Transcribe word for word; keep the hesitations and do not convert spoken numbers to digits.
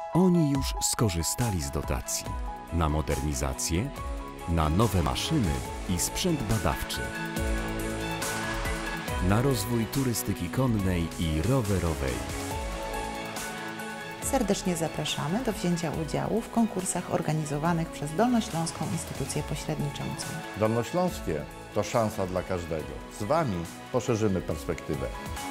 Oni już skorzystali z dotacji na modernizację, na nowe maszyny i sprzęt badawczy, na rozwój turystyki konnej i rowerowej. Serdecznie zapraszamy do wzięcia udziału w konkursach organizowanych przez Dolnośląską Instytucję Pośredniczącą. Dolnośląskie to szansa dla każdego. Z Wami poszerzymy perspektywę.